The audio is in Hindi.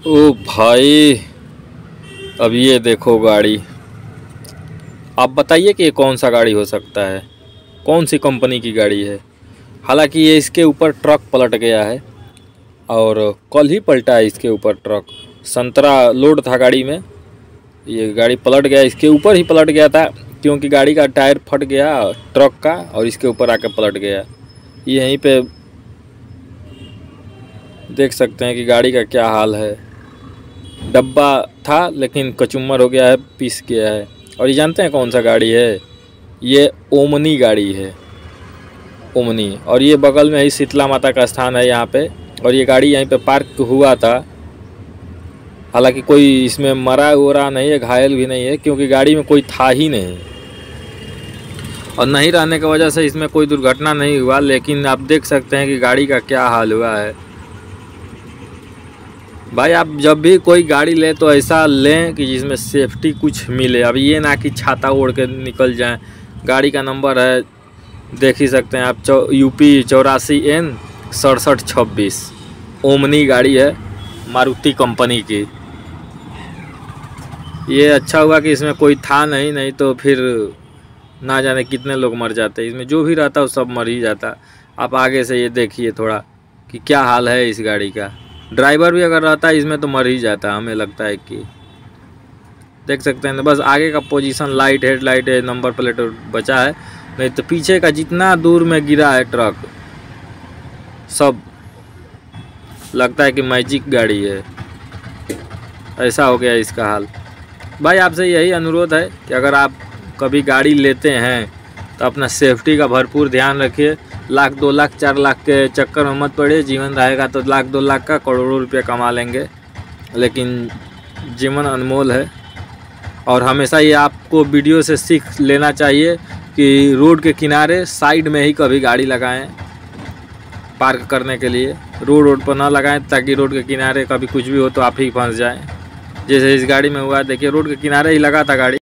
ओ भाई, अब ये देखो गाड़ी। आप बताइए कि ये कौन सा गाड़ी हो सकता है, कौन सी कंपनी की गाड़ी है। हालांकि ये इसके ऊपर ट्रक पलट गया है और कल ही पलटा है इसके ऊपर ट्रक। संतरा लोड था गाड़ी में, ये गाड़ी पलट गया, इसके ऊपर ही पलट गया था क्योंकि गाड़ी का टायर फट गया ट्रक का और इसके ऊपर आके पलट गया। यहीं पे देख सकते हैं कि गाड़ी का क्या हाल है। डब्बा था लेकिन कचुम्बर हो गया है, पीस गया है। और ये जानते हैं कौन सा गाड़ी है? ये ओमनी गाड़ी है, ओमनी। और ये बगल में ही शीतला माता का स्थान है यहाँ पे, और ये गाड़ी यहीं पे पार्क हुआ था। हालांकि कोई इसमें मरा वरा नहीं है, घायल भी नहीं है, क्योंकि गाड़ी में कोई था ही नहीं और नहीं रहने की वजह से इसमें कोई दुर्घटना नहीं हुआ। लेकिन आप देख सकते हैं कि गाड़ी का क्या हाल हुआ है। भाई आप जब भी कोई गाड़ी लें तो ऐसा लें कि जिसमें सेफ्टी कुछ मिले। अब ये ना कि छाता ओढ़ के निकल जाएं। गाड़ी का नंबर है, देख ही सकते हैं आप, UP 84N 6726। ओमनी गाड़ी है, मारुति कंपनी की। ये अच्छा हुआ कि इसमें कोई था नहीं तो फिर ना जाने कितने लोग मर जाते। इसमें जो भी रहता वो सब मर ही जाता। आप आगे से ये देखिए थोड़ा कि क्या हाल है इस गाड़ी का। ड्राइवर भी अगर रहता है इसमें तो मर ही जाता, हमें लगता है कि। देख सकते हैं बस आगे का पोजीशन, लाइट, हेडलाइट है, नंबर प्लेट बचा है, नहीं तो पीछे का जितना दूर में गिरा है ट्रक सब लगता है कि मैजिक गाड़ी है। ऐसा हो गया इसका हाल। भाई आपसे यही अनुरोध है कि अगर आप कभी गाड़ी लेते हैं तो अपना सेफ्टी का भरपूर ध्यान रखिए। लाख 2 लाख 4 लाख के चक्कर में मत पड़िए। जीवन रहेगा तो लाख 2 लाख का करोड़ों रुपये कमा लेंगे, लेकिन जीवन अनमोल है। और हमेशा ये आपको वीडियो से सीख लेना चाहिए कि रोड के किनारे साइड में ही कभी गाड़ी लगाएं पार्क करने के लिए। रोड पर ना लगाएं ताकि रोड के किनारे कभी कुछ भी हो तो आप ही फंस जाएं। जैसे इस गाड़ी में हुआ, देखिए रोड के किनारे ही लगा था गाड़ी।